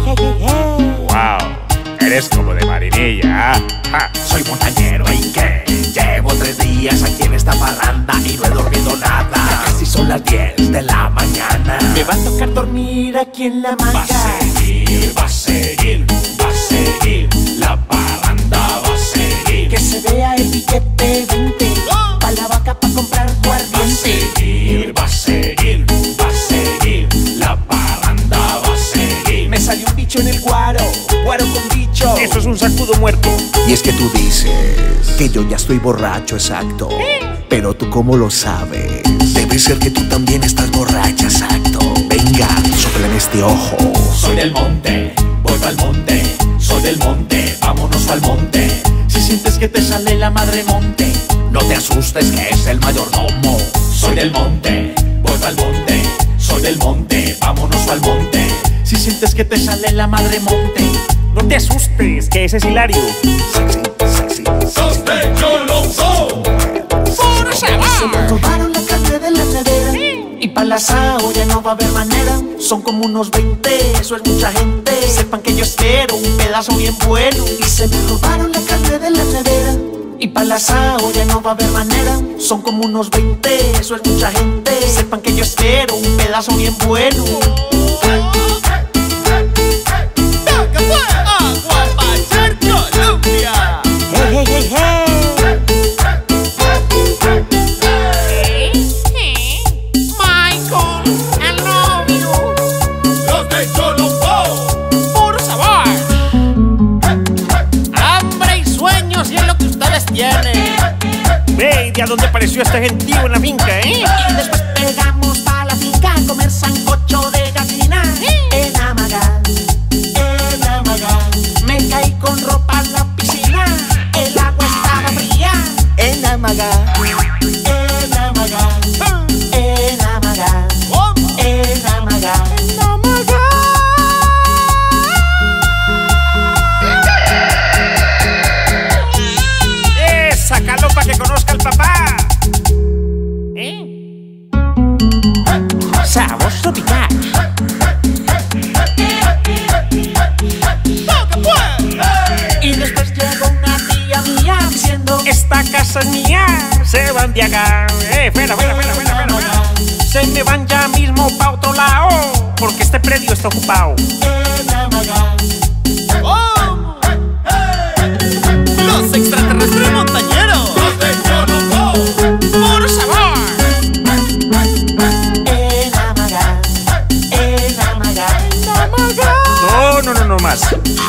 Wow, eres como de Marinilla. Soy montañero y que llevo 3 días aquí en esta parranda y no he dormido nada. Ya casi son las 10 de la mañana. Me va a tocar dormir aquí en la manga. Va a seguir, va a seguir, va a seguir. La parranda va a seguir. Que se vea el billete 20 pa' la vaca pa' comprar tu Va a ardiente. seguir, va a seguir, va a seguir. La parranda va a seguir. Me salió un bicho en el guaro con bicho. Eso es un sacudo muerto. Y es que tú dices que yo ya estoy borracho, exacto. Pero tú cómo lo sabes. Debe ser que tú también estás borracha, exacto. Venga, sóplame este ojo. Soy del monte, voy pa'l monte. Soy del monte, vámonos al monte. Si sientes que te sale la madre monte, No te asustes que es el mayordomo. Soy del monte, voy pa'l monte. Soy del monte, vámonos al monte. si sientes que te sale la madre monte, No te asustes, que ese es Hilario. Sexy, sexy, ¡Sospechoso! se me robaron la carne de la nevera y pa' la asado ya no va a haber manera. Son como unos 20, eso es mucha gente. Sepan que yo espero un pedazo bien bueno. Y se me robaron la carne de la nevera y pa' la asado ya no va a haber manera. Son como unos 20, eso es mucha gente. Sepan que yo espero un pedazo bien bueno. Hey, hey, hey, hey. ¡Los de Cholombo! ¡Puro sabor! Hambre y sueños y es lo que ustedes tienen. Ve, ¿de a dónde apareció este gentío en la finca, Y después pegamos pa' la finca a comer sancocho de gallina. En Amagá, me caí con ropa en la piscina. El agua estaba fría. En Amagá, en Amagá, en Amagá, en Amagá. Sácalo para que conozca al papá. Sabor tropical. Y después llegó una tía mía diciendo: Esta casa es mía. Se van de acá. Espera. Se me van ya mismo pa' otro lado, porque este predio está ocupado. en Amagá. ¡Los extraterrestres montañeros! ¡Los de Cholombo! ¡Puro sabor! En Amagá, en Amagá. No más.